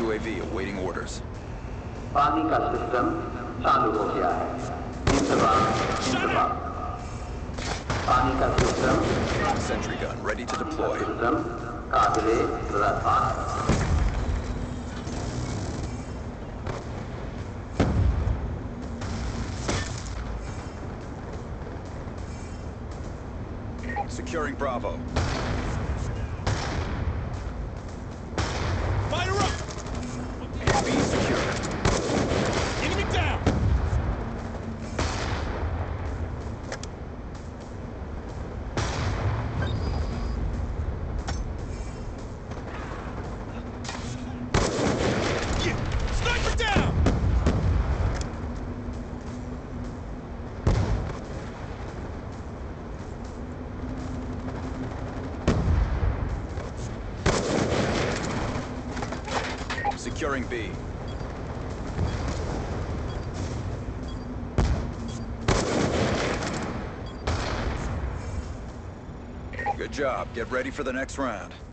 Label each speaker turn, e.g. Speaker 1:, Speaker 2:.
Speaker 1: UAV awaiting orders.
Speaker 2: पानी का system चालू हो गया है। इंतजाम इंतजाम। पानी का system
Speaker 1: Sentry gun ready to deploy.
Speaker 2: System काबिले रफ़ा।
Speaker 1: Securing Bravo.
Speaker 3: Fire up!
Speaker 1: B secure.
Speaker 3: Enemy down! Sniper down!
Speaker 1: Securing B. Good job. Get ready for the next round.